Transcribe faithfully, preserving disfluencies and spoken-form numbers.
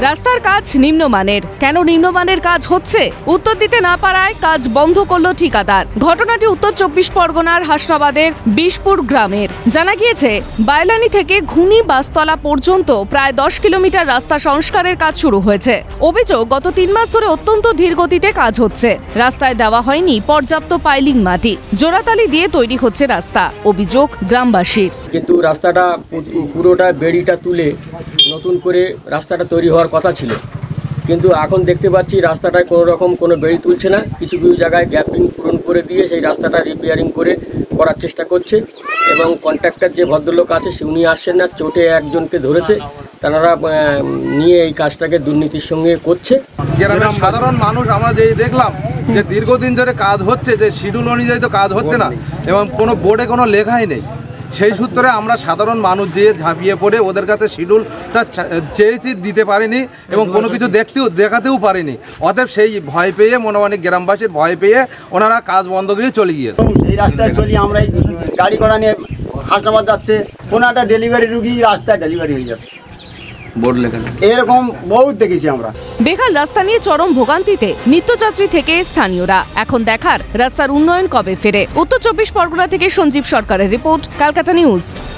রাস্তার কাজ নিম্নমানের। কেন নিম্নমানের কাজ হচ্ছে উত্তর দিতে না পারায় কাজ বন্ধ করল ঠিকাদার। ঘটনাটি উত্তর চব্বিশ পরগনার হাসনাবাদের বিষপুর গ্রামের। জানা গিয়েছে, বাইলানি থেকে ঘুনি বাসতলা পর্যন্ত প্রায় দশ কিলোমিটার রাস্তা সংস্কারের কাজ শুরু হয়েছে। অভিযোগ, গত তিন মাস ধরে অত্যন্ত ধীর গতিতে কাজ হচ্ছে। রাস্তায় দেওয়া হয়নি পর্যাপ্ত পাইলিং মাটি, জোড়াতালি দিয়ে তৈরি হচ্ছে রাস্তা। অভিযোগ গ্রামবাসীর। কিন্তু রাস্তাটা পুরোটা বেড়িটা তুলে নতুন করে রাস্তাটা তৈরি হওয়ার কথা ছিল, কিন্তু এখন দেখতে পাচ্ছি রাস্তাটায় কোনো রকম কোনো বেড়ি তুলছে না। কিছু কিছু জায়গায় গ্যাপিং পূরণ করে দিয়ে সেই রাস্তাটা রিপেয়ারিং করে করার চেষ্টা করছে এবং কন্ট্রাক্টর যে ভদ্রলোক আছে উনি আসছেন না, চোটে একজনকে ধরেছে, তারা নিয়ে এই কাজটাকে দুর্নীতির সঙ্গে করছে। গ্রামের সাধারণ মানুষ আমরা যে দেখলাম যে দীর্ঘদিন ধরে কাজ হচ্ছে, যে শিডিউল অনুযায়ী তো কাজ হচ্ছে না এবং কোনো বোর্ডে কোনো লেখাই নেই। সেই সূত্রে আমরা সাধারণ মানুষ যে ঝাঁপিয়ে পড়ে ওদের কাছে শিডিউলটা চেয়েছি, দিতে পারিনি এবং কোনো কিছু দেখতেও দেখাতেও পারিনি। অতএব সেই ভয় পেয়ে মনোমানিক গ্রামবাসীর ভয় পেয়ে ওনারা কাজ বন্ধ করে চলে গিয়েছে। এই রাস্তায় চলি আমরা, গাড়ি ঘোড়া নিয়ে হাসনাবাদ যাচ্ছে, কোনো একটা ডেলিভারি রুগী রাস্তায় ডেলিভারি হয়ে যাচ্ছে, বোর্ড লেখা এরকম বহুত দেখেছি আমরা। বেকার রাস্তা নিয়ে চরম ভোগান্তিতে নিত্যযাত্রী থেকে স্থানীয়রা। এখন দেখার রাস্তার উন্নয়ন কবে ফেরে। উত্তর চব্বিশ পরগনা থেকে সঞ্জীব সরকারের রিপোর্ট, ক্যালকাটা নিউজ।